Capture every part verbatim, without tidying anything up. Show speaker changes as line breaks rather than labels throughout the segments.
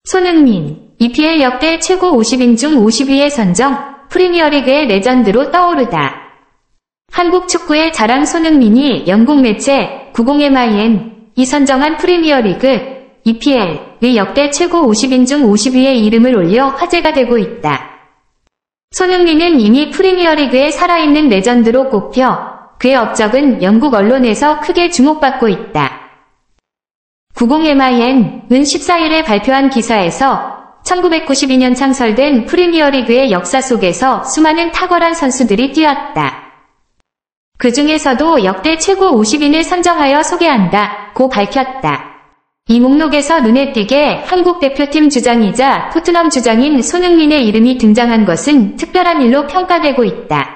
손흥민, 이피엘 역대 최고 오십 인 중 오십 위에 선정, 프리미어리그의 레전드로 떠오르다. 한국 축구의 자랑 손흥민이 영국 매체 구십 엠아이엔이 선정한 프리미어리그 이피엘의 역대 최고 오십 인 중 오십 위에 이름을 올려 화제가 되고 있다. 손흥민은 이미 프리미어리그의 살아있는 레전드로 꼽혀 그의 업적은 영국 언론에서 크게 주목받고 있다. 구십 엠아이엔은 십사 일에 발표한 기사에서 천구백구십이 년 창설된 프리미어리그의 역사 속에서 수많은 탁월한 선수들이 뛰었다. 그 중에서도 역대 최고 오십 인을 선정하여 소개한다고 밝혔다. 이 목록에서 눈에 띄게 한국 대표팀 주장이자 토트넘 주장인 손흥민의 이름이 등장한 것은 특별한 일로 평가되고 있다.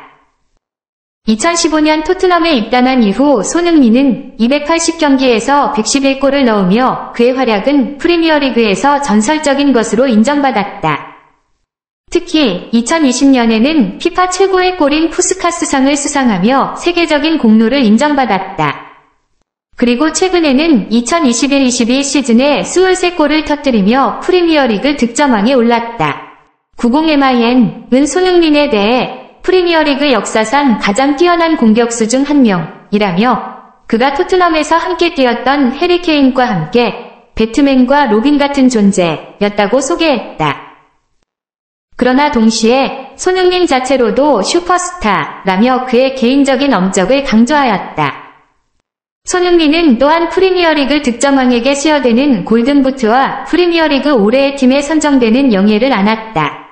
이천십오 년 토트넘에 입단한 이후 손흥민은 이백팔십 경기에서 백십일 골을 넣으며 그의 활약은 프리미어리그에서 전설적인 것으로 인정받았다. 특히 이천이십 년에는 피파 최고의 골인 푸스카스상을 수상하며 세계적인 공로를 인정받았다. 그리고 최근에는 이천이십일 이십이 시즌에 이십삼 골을 터뜨리며 프리미어리그 득점왕에 올랐다. 구십 엠아이엔은 손흥민에 대해 프리미어리그 역사상 가장 뛰어난 공격수 중 한 명이라며 그가 토트넘에서 함께 뛰었던 해리 케인과 함께 배트맨과 로빈 같은 존재였다고 소개했다. 그러나 동시에 손흥민 자체로도 슈퍼스타라며 그의 개인적인 업적을 강조하였다. 손흥민은 또한 프리미어리그 득점왕에게 수여되는 골든부트와 프리미어리그 올해의 팀에 선정되는 영예를 안았다.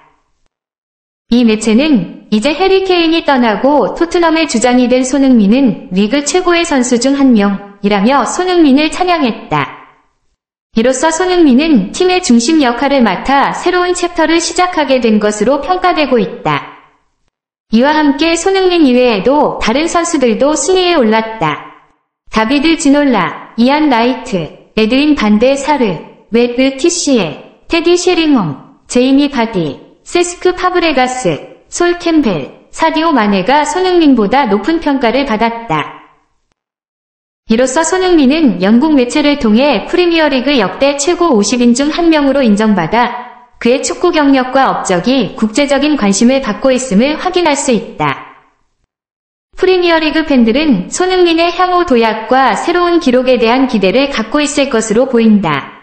이 매체는 이제 해리 케인이 떠나고 토트넘의 주장이 된 손흥민은 리그 최고의 선수 중 한 명이라며 손흥민을 찬양했다. 이로써 손흥민은 팀의 중심 역할을 맡아 새로운 챕터를 시작하게 된 것으로 평가되고 있다. 이와 함께 손흥민 이외에도 다른 선수들도 순위에 올랐다. 다비드 지놀라, 이안 라이트, 에드윈 반데 사르, 웨브 티시에, 테디 쉐링엄, 제이미 바디, 세스크 파브레가스, 솔 캠벨, 사디오 마네가 손흥민보다 높은 평가를 받았다. 이로써 손흥민은 영국 매체를 통해 프리미어리그 역대 최고 오십 인 중 한 명으로 인정받아 그의 축구 경력과 업적이 국제적인 관심을 받고 있음을 확인할 수 있다. 프리미어리그 팬들은 손흥민의 향후 도약과 새로운 기록에 대한 기대를 갖고 있을 것으로 보인다.